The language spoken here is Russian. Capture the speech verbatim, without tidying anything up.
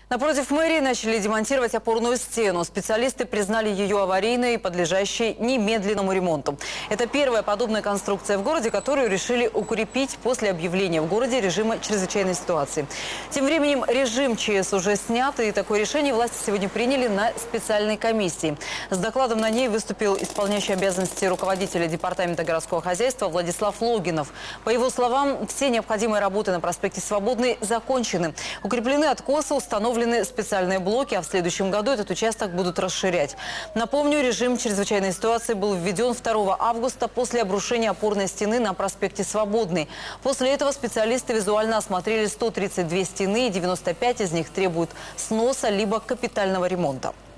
Напротив мэрии начали демонтировать опорную стену. Специалисты признали ее аварийной и подлежащей немедленному ремонту. Это первая подобная конструкция в городе, которую решили укрепить после объявления в городе режима чрезвычайной ситуации. Тем временем режим ЧС уже снят, и такое решение власти сегодня приняли на специальной комиссии. С докладом на ней выступил исполняющий обязанности руководителя департамента городского хозяйства Владислав Логинов. По его словам, все необходимые работы на проспекте Свободный закончены. Укреплены откосы, установлены специальные блоки, а в следующем году этот участок будут расширять. Напомню, режим чрезвычайной ситуации был введен второго августа после обрушения опорной стены на проспекте Свободный. После этого специалисты визуально осмотрели сто тридцать две стены, и девяносто пять из них требуют сноса либо капитального ремонта.